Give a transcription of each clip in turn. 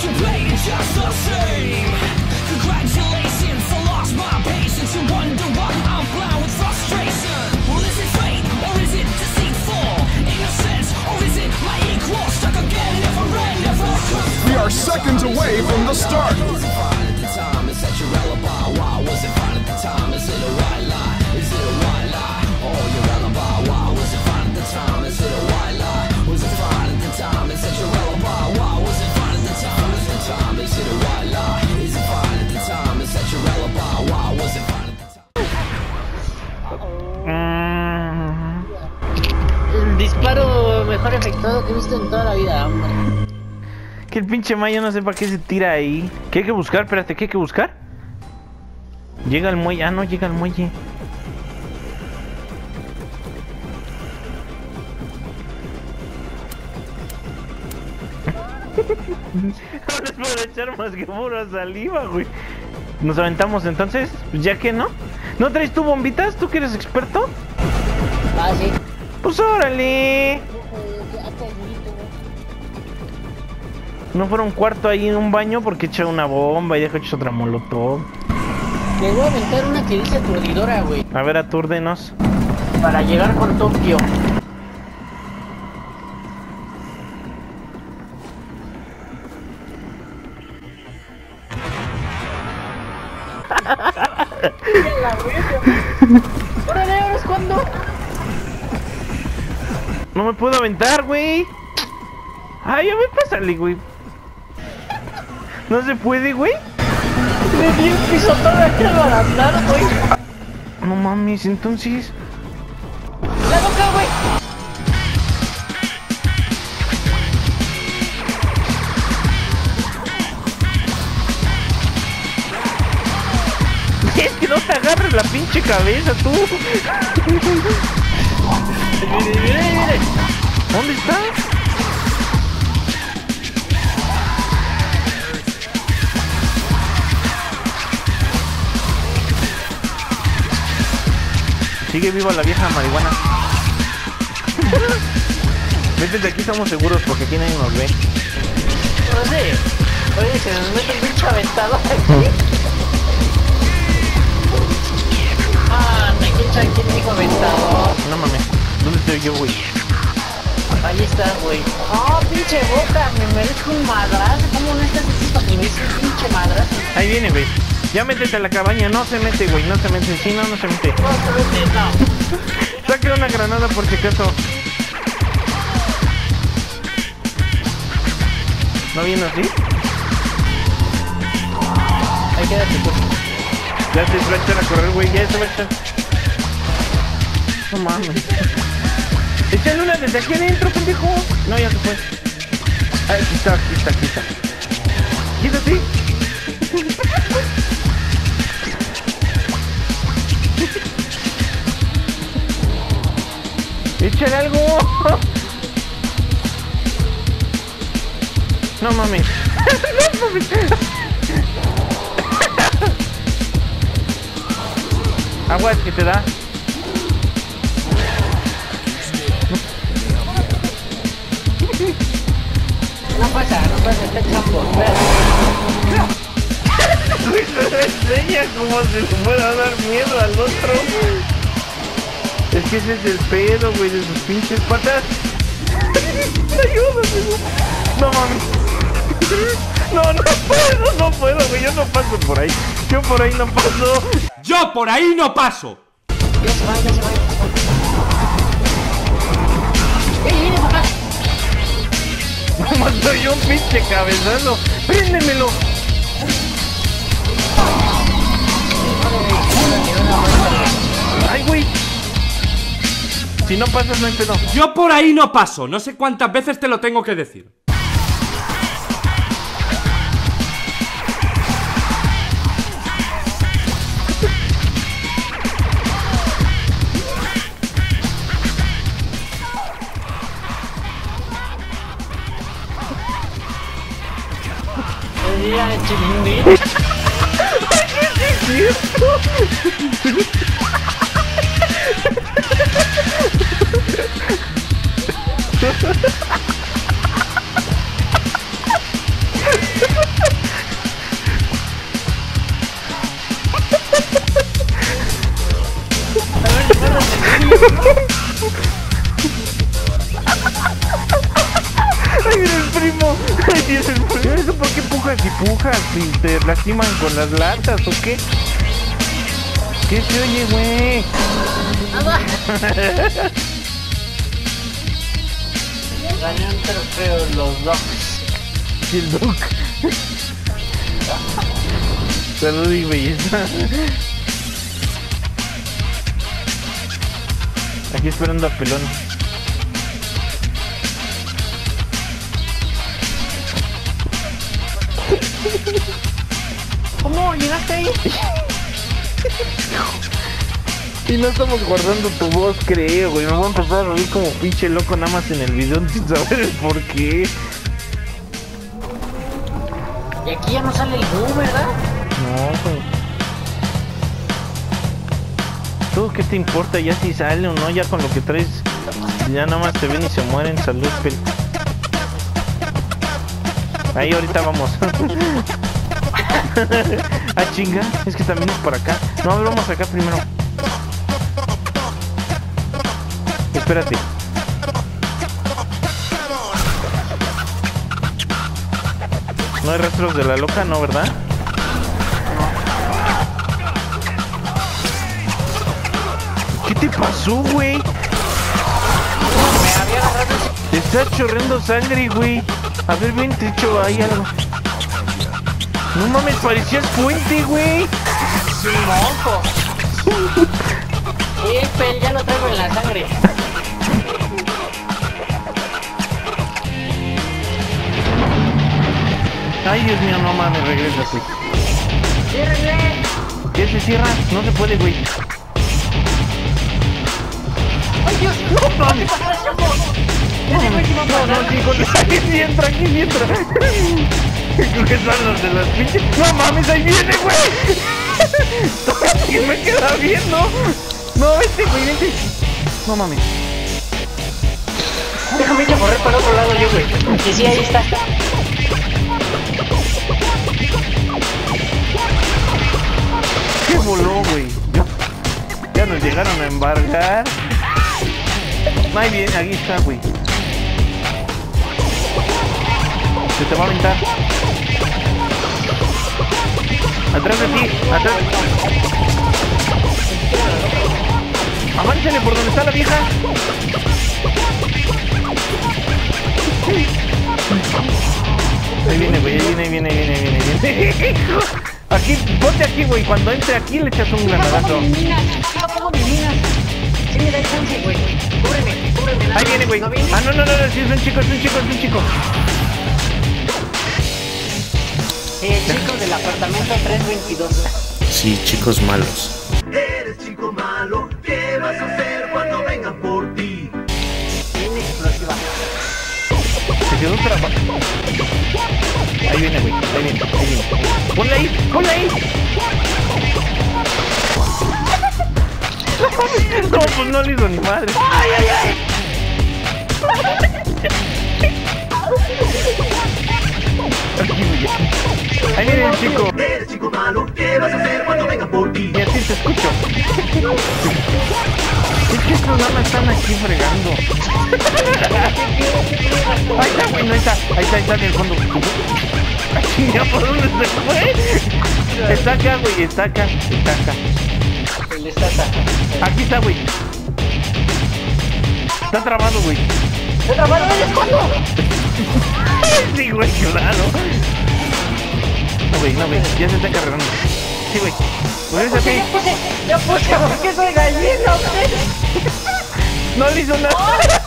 We are seconds away from the start. El disparo mejor efectuado que he visto en toda la vida, hombre. Que el pinche Mayo no sepa qué se tira ahí. ¿Qué hay que buscar? Espérate, ¿qué hay que buscar? Llega al muelle. Ah, no, llega al muelle. No les puedo echar más que pura saliva, güey. Nos aventamos entonces, ya que no. ¿No traes tú bombitas? ¿Tú que eres experto? Ah, sí. Pues órale. No fuera un cuarto ahí en un baño porque echa una bomba y deja hecho otra molotov. Me voy a aventar una que dice aturdidora, güey. A ver, atúrdenos. Para llegar con Tokio. ¡Órale, ahora es cuando! No me puedo aventar, güey. Ay, a ver, pásale, güey. No se puede, güey. Me di un pisotón aquí al barandal, güey. No mames, entonces. ¡La boca, güey! Es que no te agarres la pinche cabeza, tú. ¿Dónde está? Sigue viva la vieja marihuana. Vete de aquí, estamos seguros porque aquí nadie nos ve. Oye, se nos mete un pinche aventado aquí. Ah, me escucha aquí el hijo aventado. No mames, ¿dónde estoy yo, güey? Ahí está, güey. Oh, pinche boca, me merezco un madrazo. ¿Cómo no estás así para que me hice un pinche madrazo? Ahí viene, güey. Ya métete a la cabaña, no se mete, güey, no se mete. Si no, no se mete. No, se mete, no. Saque una granada por si acaso. ¿No viene así? Ahí quédate tú. Ya se va a echar a correr, güey, ya se va a echar. No mames. Échale una desde aquí adentro, pendejo. No, ya se fue. Ah, aquí está, aquí está, aquí está. Quítate. Échale algo. No mames. No mames. Aguas que te da. No pasa, está champo. Güey, se lo enseña como si le fuera a dar miedo al otro. Es que ese es el pedo, güey, de sus pinches patas. Ayúdame. No mames. No puedo, güey, yo no paso por ahí. Yo por ahí no paso. ¡Yo por ahí no paso! Ya se va, ya se va. Viene, papá. Como soy un pinche cabezazo. Préndemelo. Ay, güey. Si no pasas, no hay pedo. Yo por ahí no paso. No sé cuántas veces te lo tengo que decir. Ya, chiringuito. ¿Qué es esto? el primo! ¡Ay, es el primo! ¿Eso por qué pujas y pujas? ¿Si te lastiman con las latas o qué? ¿Qué se oye, güey? Gané un trofeo los dos. El Doc. Salud y belleza. Aquí esperando a Pelón. ¿Cómo llegaste ahí? Y no estamos guardando tu voz, creo, güey. Me voy a empezar a reír como pinche loco nada más en el video sin saber el por qué. Y aquí ya no sale el boom, ¿verdad? No, güey. ¿Tú qué te importa ya si sale o no? Ya con lo que traes, ya nada más te ven y se mueren. Salud, Pel. Ahí ahorita vamos. Ah, chinga, es que también es por acá. No, a ver, vamos acá primero. Espérate. No hay rastros de la loca, ¿no, verdad? ¿Qué te pasó, güey? Me había agarrado Te está chorreando sangre, güey. A ver, ven, te echo ahí algo. No mames, parecías fuente, güey. un moco. Sí, Pel, ya lo traigo en la sangre. Ay, Dios mío, no mames, regresa, güey. ¡Ciérrenle! ¿Qué se cierra? No se puede, güey. ¡Ay, Dios! No mames. Ya sé, güey, que va a No, pasar. sí, aquí sí entra, aquí sí entra. Creo que son los de las pinches. No mames, ahí viene, güey. ¿Quién me queda viendo? No, vente, güey, vente. No mames. Déjame ir a correr para el otro lado yo, güey. Y sí, ahí está. ¿Qué voló, güey? Ya nos llegaron a embargar. Ahí viene, aquí está, güey. Se te va a aventar. Atrás de ti, atrás. Avánzale por donde está la vieja. Ahí viene, güey, ahí viene. Aquí, ponte aquí, güey. Cuando entre aquí le echas un granadazo. Yo pongo mis minas. Sí, me da chance, güey. Cúbreme. Ahí viene, güey. ¿No viene? Ah, no, sí, es un chico. Chicos del apartamento 322. Sí, chicos malos. Eres chico malo, ¿qué vas a hacer cuando vengan por ti? Bien explosiva. Se quedó trabado. Ahí viene, güey. Ahí viene. Ponle ahí. No, pues no le hizo ni madre. Aquí, güey. Ahí viene el chico. Eres chico malo, ¿qué vas a hacer cuando vengan por ti? Y así te escucho. Es que estos nada más están aquí fregando. Ahí está, güey, no está. Ahí está en el fondo. Aquí ya, ¿por dónde se fue? Está acá, güey, está acá. El estaca. Aquí está, güey. Está trabado, güey. ¡Está trabado! ¡Me escondo! Sí, güey, claro. No, güey, ya se está cargando. Sí, güey. Ya puse, ¿por qué soy gallina, güey? No le hizo nada.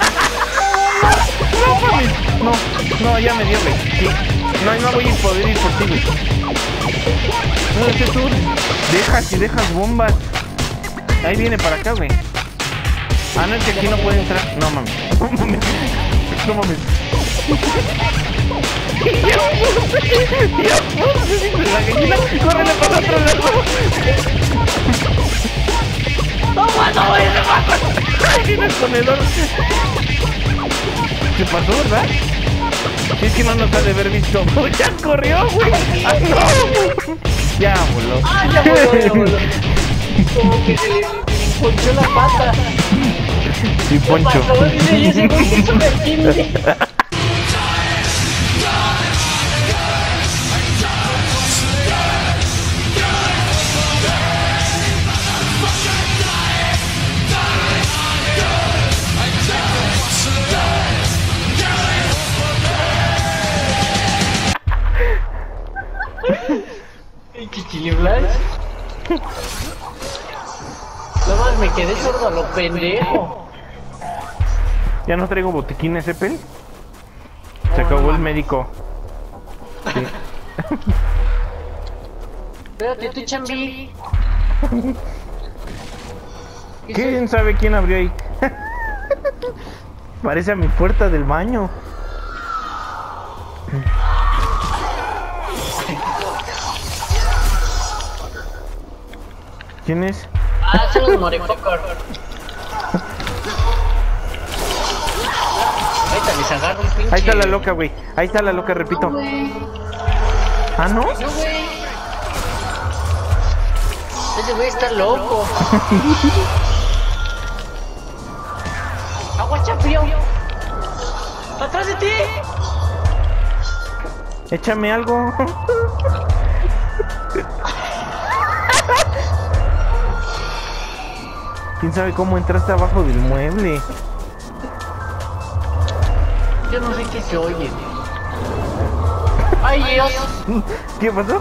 No mames. No, ya me dio, güey. Sí. No voy a poder ir por ti, güey. No, ese tú dejas bombas. Ahí viene para acá, güey. Ah, no, es que aquí no puede entrar. No mames. No mames. Ya puse, dice la gallina. Córrele para otro lado. ¡No, güey! Ahí viene el ponedor. ¿Se pasó, verdad? Si es que no nos ha de haber visto. Ya corrió, güey. Ah, no. Ya voló. ¡Ah, ya voló! Como que se le ponchó la pata. Sí, Poncho. Pasó, dice, y ese güey se sube aquí, mire. ¿Chiliblas? No más me quedé sordo a lo pendejo. Ya no traigo botiquines, Pel. Se acabó el médico. Sí. Espérate, tú, Chambi. ¿Quién sabe quién abrió ahí? Parece a mi puerta del baño. ¿Quién es? Ah, son los morepocos. Ahorita les agarro un pinche. Ahí está la loca, güey. Ahí está la loca, repito. No, güey. ¿Ah, no? No, güey. Ese güey está loco. Agua, Champion. ¡Atrás de ti! Échame algo. ¿Quién sabe cómo entraste abajo del mueble? Yo no sé qué se oye. ¡Ay, Dios! ¿Qué pasó?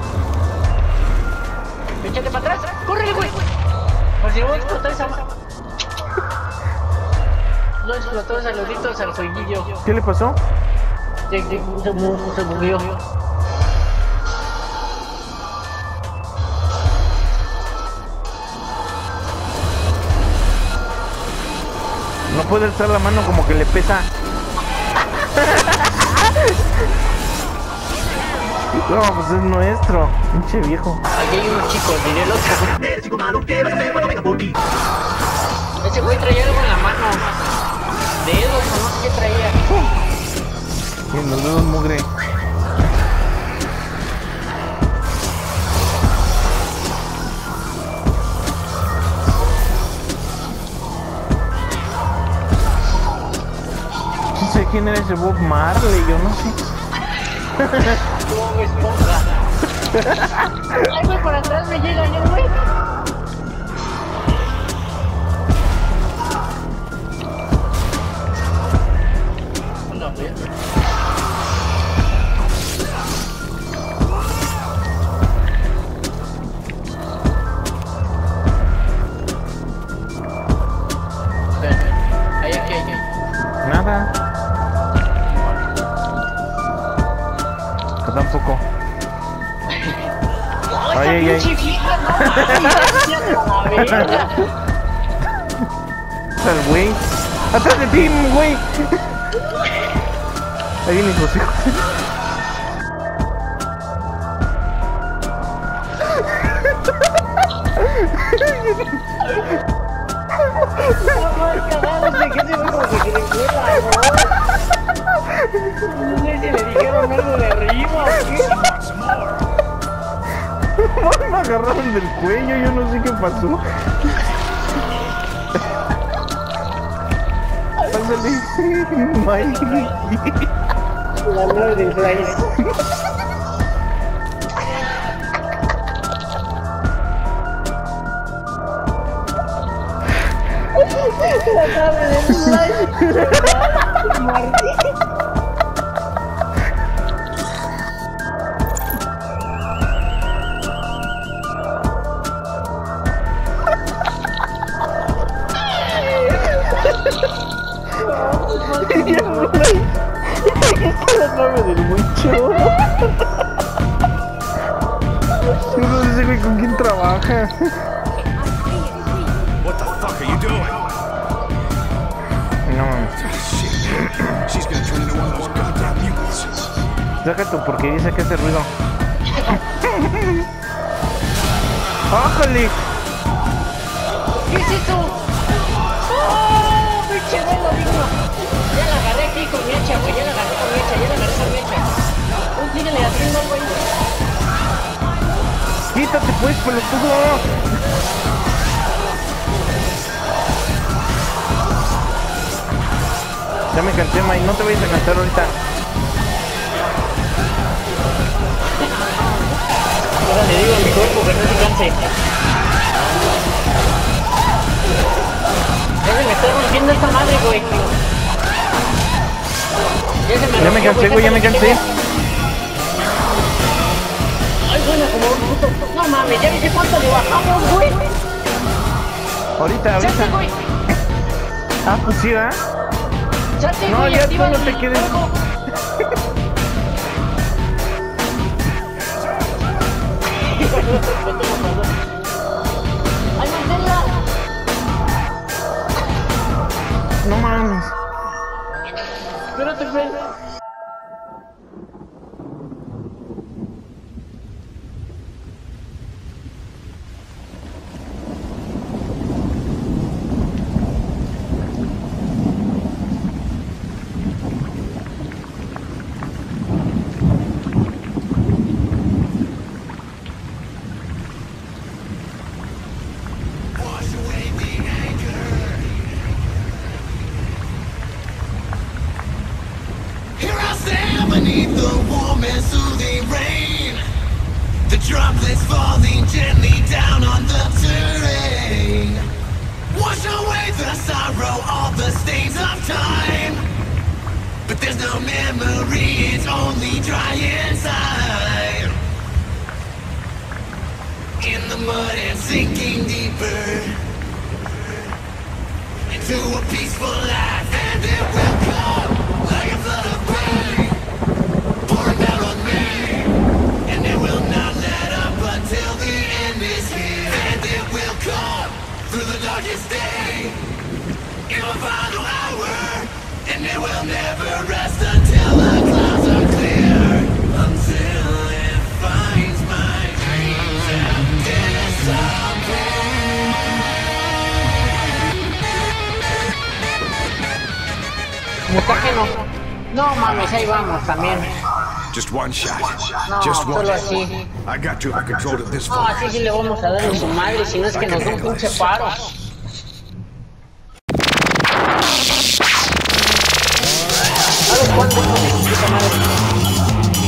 ¡Échate para atrás! ¡Córrele, güey! Por si no voy a explotar esa... No explotó saluditos al jueguillo. ¿Qué le pasó? Se murió. No puede alzar la mano, como que le pesa. No, pues es nuestro. Pinche viejo. Aquí hay unos chicos, diré el otro. El chico malo que vas a hacer cuando venga por ti. Ese güey traía algo en la mano. Dedos, o no sé qué traía. Y nos vemos mugre. No sé quién era ese Bob Marley, yo no sé. Bob Esponja. Ay, güey, por atrás me llega el güey. No, güey. Ahí, aquí, aquí. Nada. Yo tampoco. Ay, ay, ay. Pinche vieja, no mames, a la verga. Al güey. ¡Atrás de ti, güey! Ahí vienen sus hijos. No sé si le dijeron algo de arriba o qué. Me agarraron del cuello, yo no sé qué pasó. Ándale. Mike. La madre del Bryce. La madre del Bryce. Martín. La nave del mucho. Yo no sé, güey, con quién trabaja. What the fuck are you doing? No, Shit. She's gonna turn into one of those goddamn mutants. saca tu porquería, saca ese ruido. ¡Ájale! ¿Qué es eso? ¡Oh! ¡Pinche vuelo digno! Ya la agarré aquí con mi hacha, güey. Ya la agarré con mi hacha. Síguele haciendo, güey. ¡Quítate pues, pelotudo! Ya me cansé, May. No te vayas a cansar ahorita. Ahora le digo a mi cuerpo que no se canse. Ya se me está rompiendo esta madre, güey. Ya me cansé, güey, ya me cansé. Ay, suena como un puto No mames, ya viste cuánto le bajamos, güey. Ahorita. Salte, güey. Ah, pues sí, ¿verdad? Salte, No, güey, ya tú activa no te el quedes. juego. ¡Ay, manténla! No mames. Espérate, Fred. Here I stand beneath the warm and soothing rain. The droplets falling gently down on the terrain. Wash away the sorrow, all the stains of time. But there's no memory, it's only dry inside. In the mud and sinking deeper into a peaceful life, and it will come like a flood of rain, pouring down on me, and it will not let up until the end is here. And it will come through the darkest day, in the final hour, and it will never rest until the clouds are clear, until it finds my dreams and disappears. Mutágeno. No mames, ahí vamos también. Just one shot. No, Just one. solo así. I got you if I controlled it this No, far. así sí le vamos a dar en su madre, si no es que nos da un pinche paro. ¿Sabes cuánto hijo de su puta madre?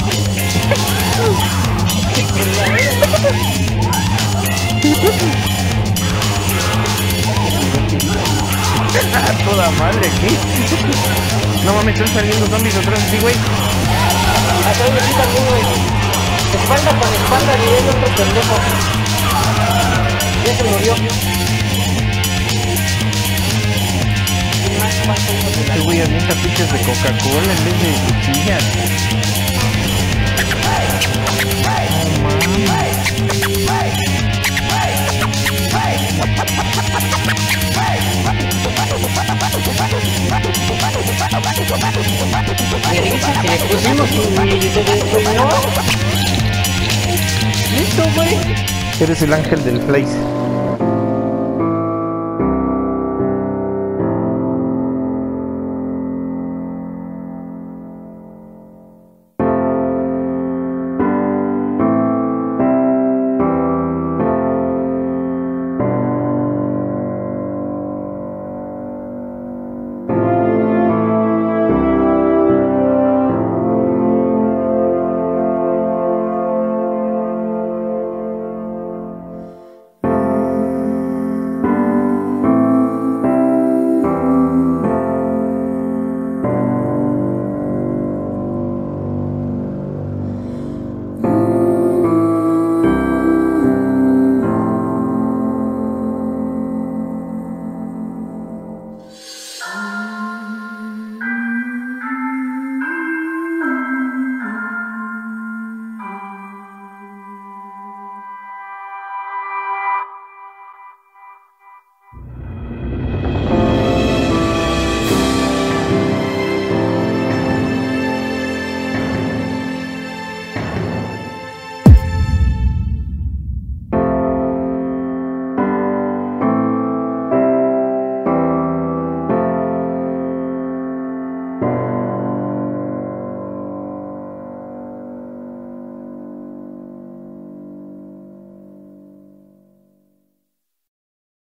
Toda madre aquí. No mames, están saliendo zombies atrás así, güey. Atrás de ti también, güey. Espalda con espalda, y el otro pendejo. Ya se murió. Este güey avienta pinches de Coca-Cola en vez de cuchillas. Me risa que le pusimos y se despeñó. Listo, güey. Eres el ángel del Blaze.